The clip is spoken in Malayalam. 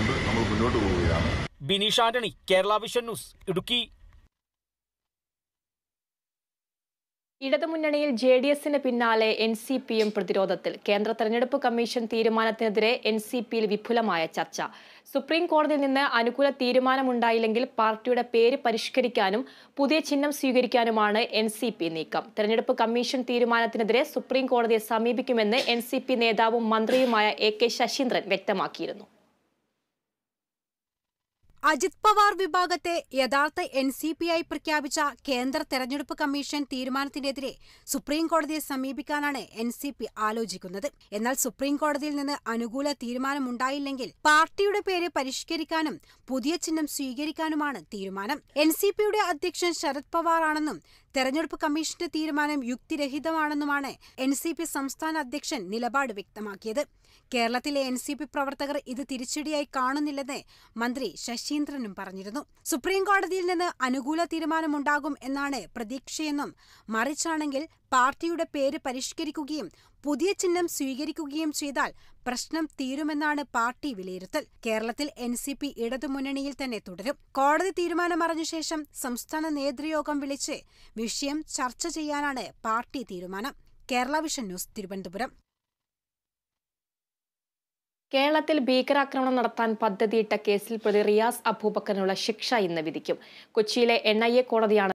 കണ്ടുകൊണ്ട് നമ്മൾ മുന്നോട്ട് പോവുകയാണ്. Bineesh Antony, Kerala vision news, Idukki. ഇടതുമുന്നണിയിൽ JDSന് പിന്നാലെ NCPയും പ്രതിരോധത്തിൽ. കേന്ദ്ര തെരഞ്ഞെടുപ്പ് കമ്മീഷൻ തീരുമാനത്തിനെതിരെ NCPയിൽ വിപുലമായ ചർച്ച. സുപ്രീം കോടതിയിൽ നിന്ന് അനുകൂല തീരുമാനമുണ്ടായില്ലെങ്കിൽ പാർട്ടിയുടെ പേര് പരിഷ്കരിക്കാനും പുതിയ ചിഹ്നം സ്വീകരിക്കാനുമാണ് NCP നീക്കം. തെരഞ്ഞെടുപ്പ് കമ്മീഷൻ തീരുമാനത്തിനെതിരെ സുപ്രീം കോടതിയെ സമീപിക്കുമെന്ന് NCP നേതാവും മന്ത്രിയുമായ AK ശശീന്ദ്രൻ വ്യക്തമാക്കിയിരുന്നു. അജിത് പവാർ വിഭാഗത്തെ യഥാർത്ഥ NCPയായി പ്രഖ്യാപിച്ച കേന്ദ്ര തെരഞ്ഞെടുപ്പ് കമ്മീഷൻ തീരുമാനത്തിനെതിരെ സുപ്രീം കോടതിയെ സമീപിക്കാനാണ് NCP ആലോചിക്കുന്നത്. എന്നാൽ സുപ്രീം കോടതിയിൽ നിന്ന് അനുകൂല തീരുമാനമുണ്ടായില്ലെങ്കിൽ പാർട്ടിയുടെ പേര് പരിഷ്കരിക്കാനും പുതിയ ചിഹ്നം സ്വീകരിക്കാനുമാണ് തീരുമാനം. NCPയുടെ അധ്യക്ഷൻ ശരത് പവാർ ആണെന്നും തെരഞ്ഞെടുപ്പ് കമ്മീഷന്റെ തീരുമാനം യുക്തിരഹിതമാണെന്നുമാണ് NCP സംസ്ഥാന അധ്യക്ഷൻ നിലപാട് വ്യക്തമാക്കിയത്. കേരളത്തിലെ NCP പ്രവർത്തകർ ഇത് തിരിച്ചടിയായി കാണുന്നില്ലെന്ന് മന്ത്രി ശശീന്ദ്രനും പറഞ്ഞിരുന്നു. സുപ്രീം കോടതിയിൽ നിന്ന് അനുകൂല തീരുമാനമുണ്ടാകും എന്നാണ് പ്രതീക്ഷയെന്നും മറിച്ചാണെങ്കിൽ പാർട്ടിയുടെ പേര് പരിഷ്കരിക്കുകയും പുതിയ ചിഹ്നം സ്വീകരിക്കുകയും ചെയ്താൽ പ്രശ്നം തീരുമെന്നാണ് പാർട്ടി വിലയിരുത്തൽ. കേരളത്തിൽ NCP ഇടതുമുന്നണിയിൽ തന്നെ തുടരും. കോടതി തീരുമാനമറിഞ്ഞ ശേഷം സംസ്ഥാന നേതൃയോഗം വിളിച്ച് വിഷയം ചർച്ച ചെയ്യാനാണ് പാർട്ടി തീരുമാനം. Kerala vision news, Thiruvananthapuram. കേരളത്തിൽ ഭീകരാക്രമണം നടത്താൻ പദ്ധതിയിട്ട കേസിൽ പ്രതി റിയാസ് അബൂബക്കറിനുള്ള ശിക്ഷ ഇന്ന് വിധിക്കും. കൊച്ചിയിലെ NIA കോടതിയാണ്